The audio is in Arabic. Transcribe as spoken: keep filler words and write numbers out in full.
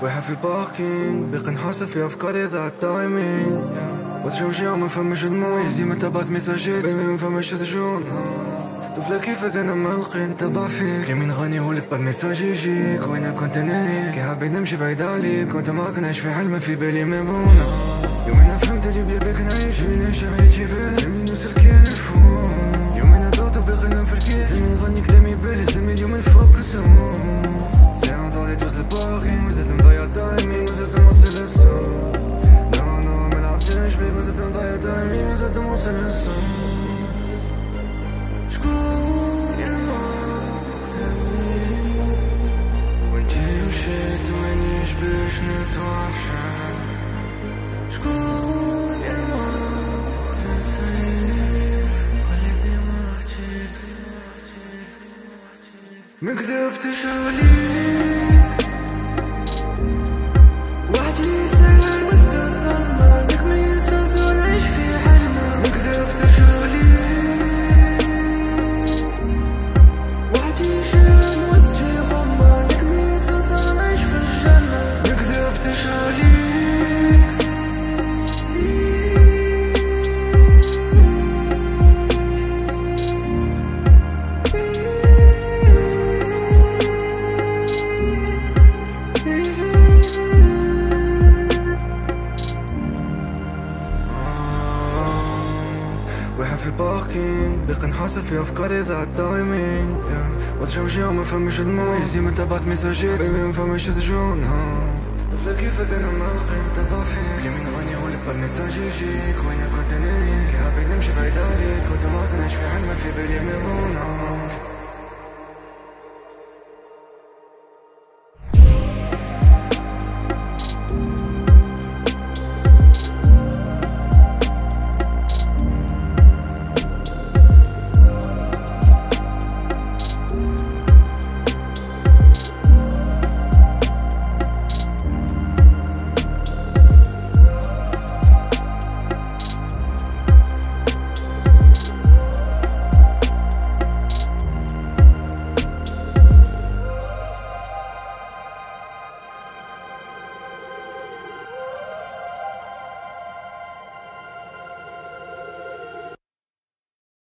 واقع في الباركين باقي نحاسب في افكاري ذا التايمين وتشوجع ما فماش دموع زي ما تبعت ميساجات بيبي ما فماش سجون طفلة كيفك انا ملقين تبع فيك يمين غنيهولك بعد ميساج يجيك وانا كنت اناني كي حبيت نمشي بعيد عليك كنت معاك نعيش في حلم في بالي مبونة يومين فهمت اللي بيا بيك نعيش يومين نعيش عيشي فيه زمين نوصل كيفو يومين ضغط وباقي ننام في الكيس زمين غني كلامي بالي زمين يومين فوكسو ساعة ضاعت توصل الباقين وزلت مضيع تايمين وزلت نوصل الصوت نو نو ملعبتش بيك وزلت مضيع تايمين وزلت نوصل الصوت شكون المختلي وانتي مشيت ومانيش باش نتوحشى شكون المختلي خليتني وحدي مكذبتش عليك وحدي ساعات مستظلمة لك مينساش ونعيش في حلمة مكذبتش عليك وحدي شان وسطي غمة لك مينساش ونعيش في الجنة مكذبتش عليك واقع في الباركين باقي نحاسب في افكاري ذا التايمين وتشوجع ما فماش دموع زي ما تبعت ميساجات بيبي ما فماش سجون طفلة كيفك انا ملقين تبع فيك يمين غنيهولك بعد ميساج يجيك وانا كنت اناني كي حبيت نمشي بعيد عليك كنت معاك نعيش في حلم في بالي مبونة